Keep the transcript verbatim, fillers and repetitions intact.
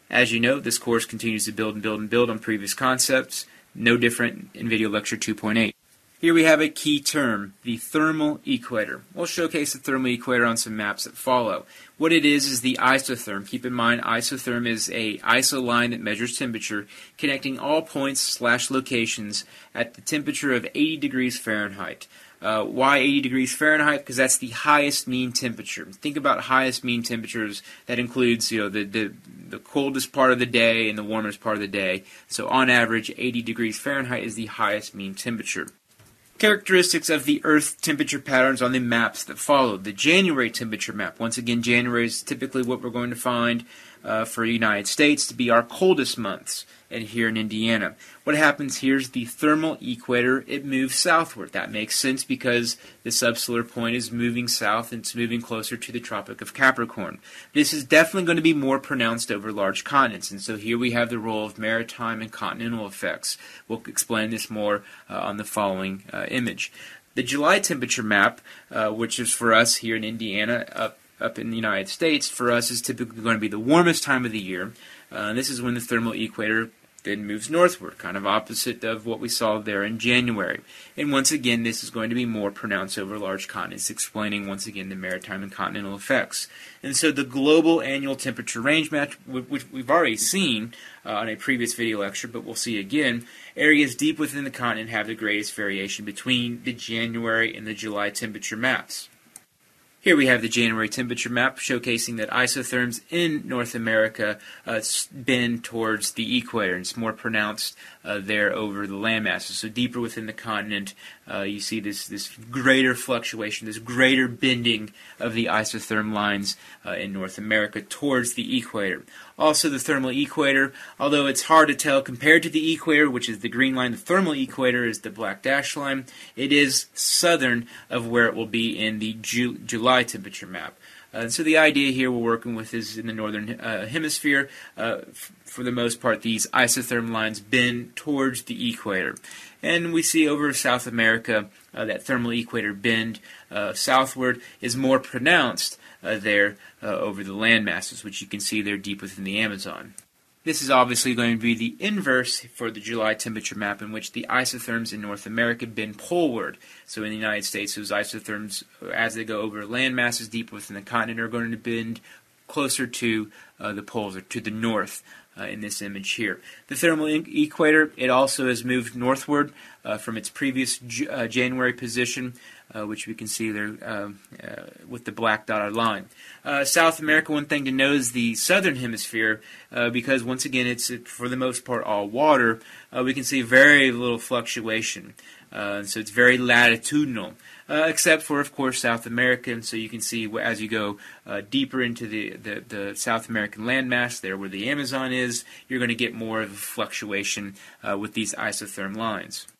As you know, this course continues to build and build and build on previous concepts, no different in Video Lecture two point eight. Here we have a key term, the thermal equator. We'll showcase the thermal equator on some maps that follow. What it is is the isotherm. Keep in mind, isotherm is a iso line that measures temperature, connecting all points slash locations at the temperature of eighty degrees Fahrenheit. Uh, why eighty degrees Fahrenheit? Because that's the highest mean temperature. Think about highest mean temperatures. That includes, you know, the, the the coldest part of the day and the warmest part of the day. So on average, eighty degrees Fahrenheit is the highest mean temperature. Characteristics of the Earth temperature patterns on the maps that follow. The January temperature map. Once again, January is typically what we're going to find uh, for the United States to be our coldest months, and here in Indiana. What happens here is the thermal equator, it moves southward. That makes sense because the subsolar point is moving south and it's moving closer to the Tropic of Capricorn. This is definitely going to be more pronounced over large continents, and so here we have the role of maritime and continental effects. We'll explain this more uh, on the following uh, image. The July temperature map, uh, which is for us here in Indiana, up up in the United States, for us is typically going to be the warmest time of the year. Uh, this is when the thermal equator then moves northward, kind of opposite of what we saw there in January. And once again, this is going to be more pronounced over large continents, explaining once again the maritime and continental effects. And so the global annual temperature range map, which we've already seen uh, on a previous video lecture, but we'll see again, areas deep within the continent have the greatest variation between the January and the July temperature maps. Here we have the January temperature map showcasing that isotherms in North America uh, bend towards the equator, and it's more pronounced uh, there over the land masses. So deeper within the continent, uh, you see this, this greater fluctuation, this greater bending of the isotherm lines uh, in North America towards the equator. Also, the thermal equator, although it's hard to tell compared to the equator, which is the green line, the thermal equator is the black dashed line. It is southern of where it will be in the Ju- July temperature map. Uh, so the idea here we're working with is in the northern uh, hemisphere. Uh, f- for the most part, these isotherm lines bend towards the equator. And we see over South America uh, that thermal equator bend uh, southward is more pronounced uh, there uh, over the land masses, which you can see there deep within the Amazon. This is obviously going to be the inverse for the July temperature map, in which the isotherms in North America bend poleward. So in the United States, those isotherms, as they go over land masses deep within the continent, are going to bend closer to uh, the poles, or to the north uh, in this image here. The thermal equator, it also has moved northward uh, from its previous J- uh, January position, Uh, which we can see there uh, uh, with the black dotted line. Uh, South America, one thing to know is the southern hemisphere, uh, because once again it's for the most part all water, uh, we can see very little fluctuation. Uh, so it's very latitudinal, uh, except for, of course, South America. And so you can see as you go uh, deeper into the, the, the South American landmass, there where the Amazon is, you're going to get more of a fluctuation uh, with these isotherm lines.